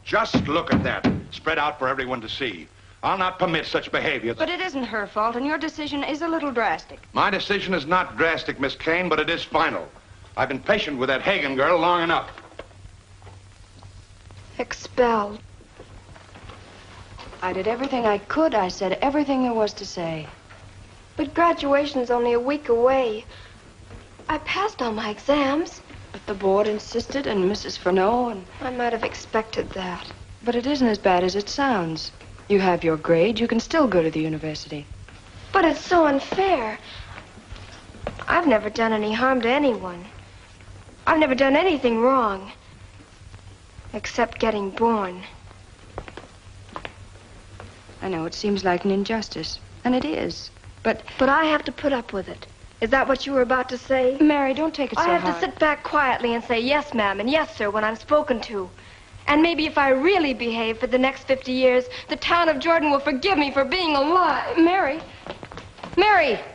Just look at that, spread out for everyone to see. I'll not permit such behavior. But it isn't her fault, and your decision is a little drastic. My decision is not drastic, Miss Kane, but it is final. I've been patient with that Hagan girl long enough. Expelled. I did everything I could. I said everything there was to say. But graduation's only a week away. I passed all my exams. But the board insisted, and Mrs. Furneaux, and... I might have expected that. But it isn't as bad as it sounds. You have your grade. You can still go to the university. But it's so unfair. I've never done any harm to anyone. I've never done anything wrong. Except getting born. I know it seems like an injustice, and it is. But I have to put up with it. Is that what you were about to say? Mary, don't take it so hard. I have to sit back quietly and say yes, ma'am, and yes, sir, when I'm spoken to. And maybe if I really behave for the next 50 years, the town of Jordan will forgive me for being alive. Mary! Mary!